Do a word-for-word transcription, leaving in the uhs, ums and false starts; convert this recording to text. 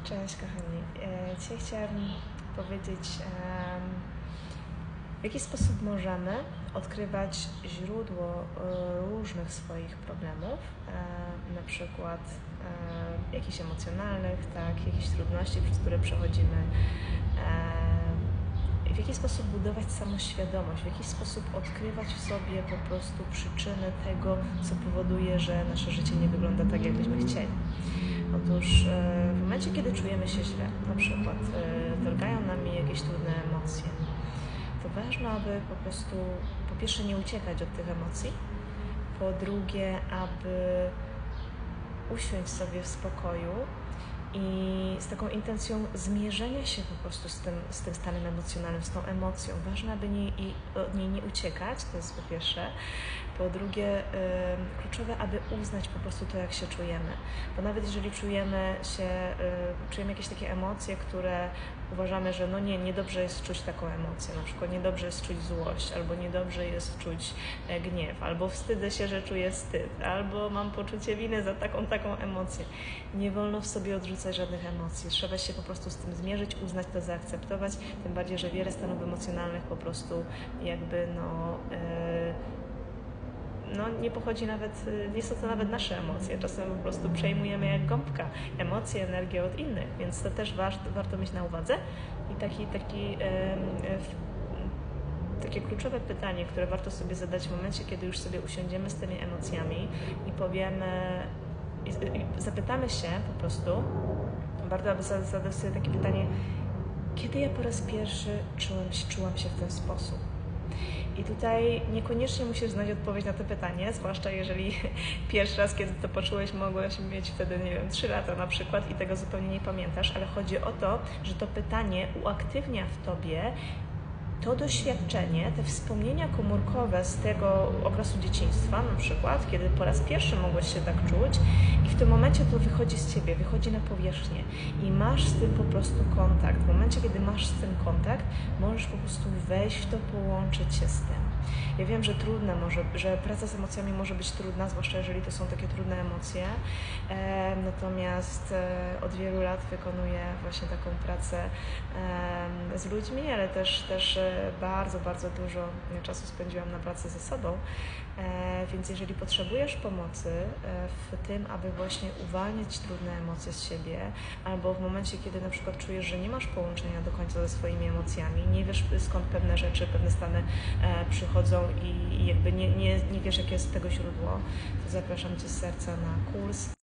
Cześć kochani. E, Dzisiaj chciałabym powiedzieć, em, w jaki sposób możemy odkrywać źródło e, różnych swoich problemów, e, na przykład e, jakichś emocjonalnych, tak, jakichś trudności, przez które przechodzimy. E, w jaki sposób budować samoświadomość, w jaki sposób odkrywać w sobie po prostu przyczyny tego, co powoduje, że nasze życie nie wygląda tak, jakbyśmy chcieli. Otóż w momencie, kiedy czujemy się źle, na przykład targają nami jakieś trudne emocje, to ważne, aby po prostu po pierwsze nie uciekać od tych emocji, po drugie, aby usiąść sobie w spokoju i z taką intencją zmierzenia się po prostu z tym, z tym stanem emocjonalnym, z tą emocją. Ważne, aby nie, i od niej nie uciekać, to jest po pierwsze. Po drugie, y, kluczowe, aby uznać po prostu to, jak się czujemy. Bo nawet jeżeli czujemy się, y, czujemy jakieś takie emocje, które uważamy, że no nie, niedobrze jest czuć taką emocję, na przykład niedobrze jest czuć złość, albo niedobrze jest czuć e, gniew, albo wstydzę się, że czuję wstyd, albo mam poczucie winy za taką, taką emocję. Nie wolno w sobie odrzucać żadnych emocji. Trzeba się po prostu z tym zmierzyć, uznać to, zaakceptować, tym bardziej, że wiele stanów emocjonalnych po prostu jakby no... Y, no nie pochodzi nawet, nie są to nawet nasze emocje, czasem po prostu przejmujemy jak gąbka emocje, energię od innych, więc to też warto, warto mieć na uwadze i taki, taki, e, e, takie kluczowe pytanie, które warto sobie zadać w momencie, kiedy już sobie usiądziemy z tymi emocjami i powiemy, i, i zapytamy się po prostu, warto aby zadać sobie takie pytanie, kiedy ja po raz pierwszy czułem, czułam się w ten sposób. I tutaj niekoniecznie musisz znać odpowiedź na to pytanie, zwłaszcza jeżeli pierwszy raz, kiedy to poczułeś, mogłeś mieć wtedy, nie wiem, trzy lata na przykład i tego zupełnie nie pamiętasz, ale chodzi o to, że to pytanie uaktywnia w tobie to doświadczenie, te wspomnienia komórkowe z tego okresu dzieciństwa na przykład, kiedy po raz pierwszy mogłeś się tak czuć i w tym momencie to wychodzi z ciebie, wychodzi na powierzchnię i masz z tym po prostu kontakt. W momencie, kiedy masz z tym kontakt, możesz po prostu wejść w to, połączyć się z tym. Ja wiem, że trudne może, że praca z emocjami może być trudna, zwłaszcza jeżeli to są takie trudne emocje, e, natomiast e, od wielu lat wykonuję właśnie taką pracę e, z ludźmi, ale też, też e, bardzo, bardzo dużo czasu spędziłam na pracy ze sobą, e, więc jeżeli potrzebujesz pomocy e, w tym, aby właśnie uwalniać trudne emocje z siebie, albo w momencie, kiedy na przykład czujesz, że nie masz połączenia do końca ze swoimi emocjami, nie wiesz, skąd pewne rzeczy, pewne stany e, przychodzą i, i jakby nie, nie, nie wiesz, jakie jest tego źródło, to zapraszam Cię z serca na kurs